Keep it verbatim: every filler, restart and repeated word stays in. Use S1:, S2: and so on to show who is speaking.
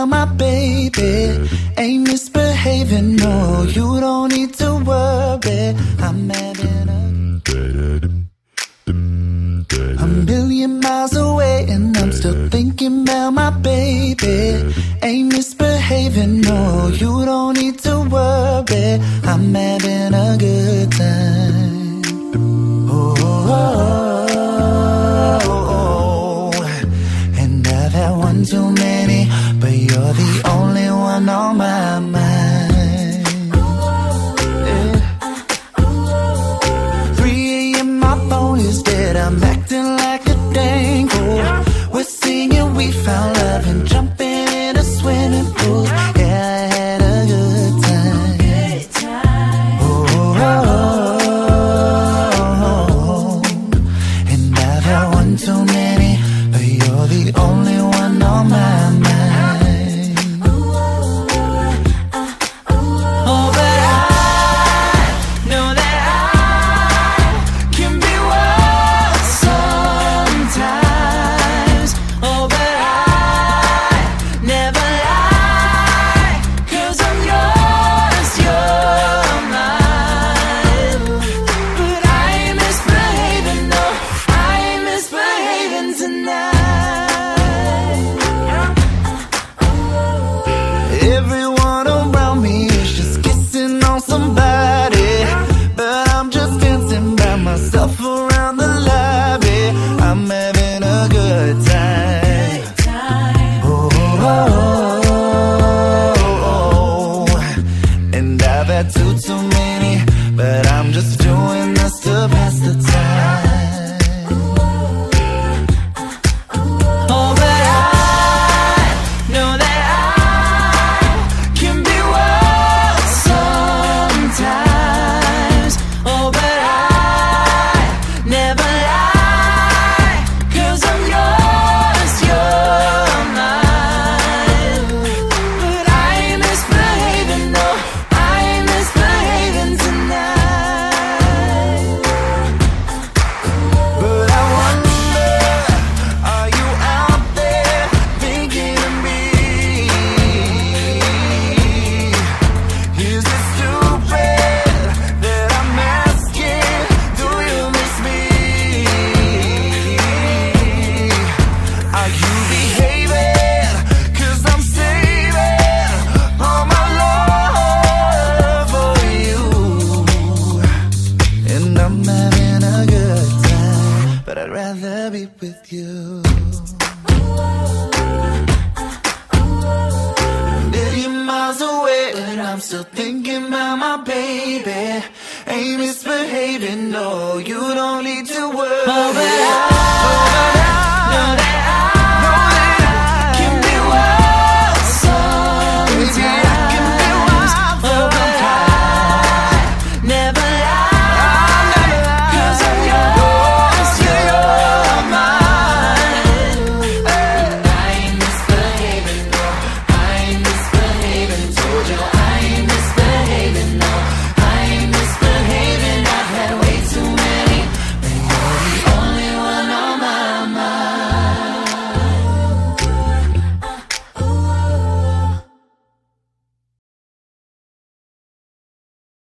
S1: about my baby. Ain't misbehaving, no, you don't need to worry. I'm having a A million miles away and I'm still thinking about my baby. Ain't misbehaving, no, you don't need to worry. I'm having a good time. Oh, oh, oh, oh. And I've had one too many, but you're the only one on my mind. Yeah. three a m my phone is dead, I'm acting like a dang fool. We're singing we found love and jumping in a swimming pool. Yeah, I had a good time. Oh, oh, oh, oh. And I've had one too many, but you're the only one on my mind. Oh, but I know that I can be wild sometimes. Oh, but I never lie, 'cause I'm yours, you're mine. But I ain't misbehaving, no, I ain't misbehaving tonight. Everyone around me is just kissing on somebody, but I'm just dancing by myself around the lobby. I'm having a good time. Oh, oh, oh, oh. And I've had too, too many, but I'm just doing this to pass the time. Oh, but I know that I can be wild sometimes. Oh, but I never lie, 'cause I'm yours, you're mine. But I ain't misbehaving, no, I ain't misbehaving tonight. But I wonder, are you out there thinking of me? Is it stupid that I'm asking, do you miss me? Are you behaving? 'Cause I'm saving all my love for you. And I'm having a good time, but I'd rather be with you. Million miles away, but I'm still thinking about my baby. Ain't misbehaving, no, you don't need to worry. Oh, but I know that